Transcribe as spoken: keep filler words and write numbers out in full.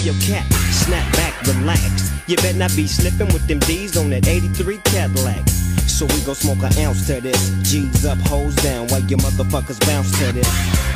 yo, cat, snap back, relax. You better not be slipping with them D's on that eighty-three Cadillac. So we gon' smoke an ounce to this. G's up, hoes down, while your motherfuckers bounce to this.